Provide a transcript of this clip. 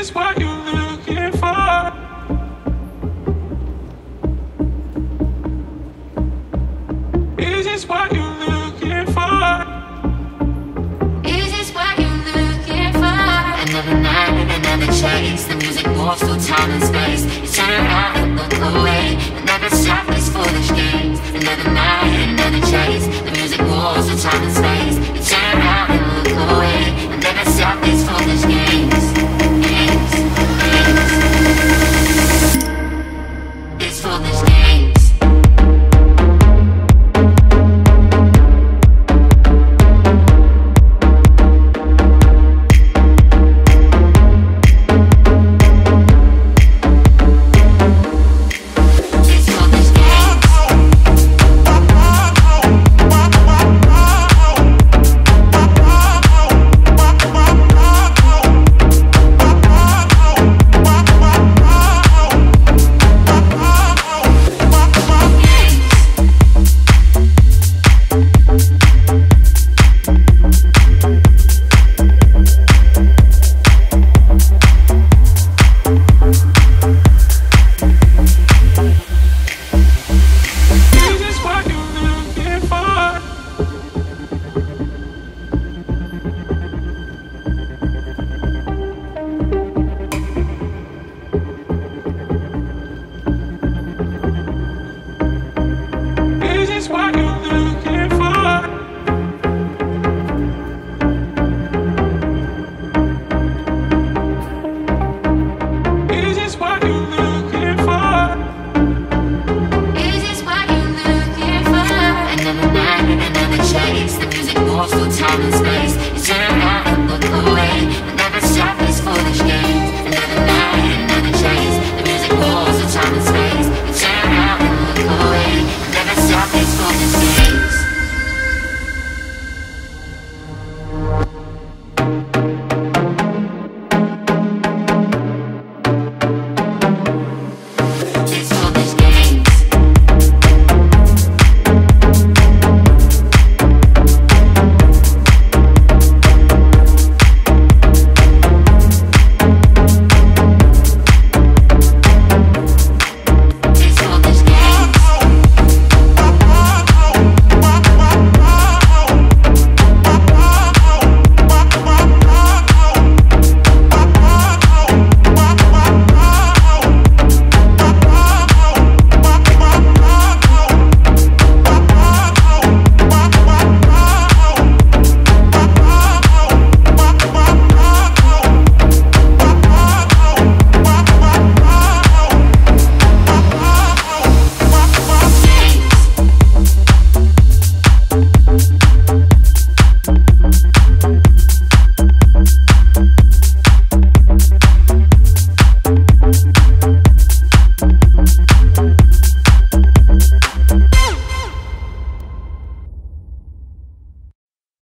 this what you're looking for? Is this what you're looking for? Is this what you're looking for? Another night and another chase. The music moves through time and space. You turn around and look away. Another stop these foolish games. Another night and another chase. The music moves through time and space. You turn around and look away. Another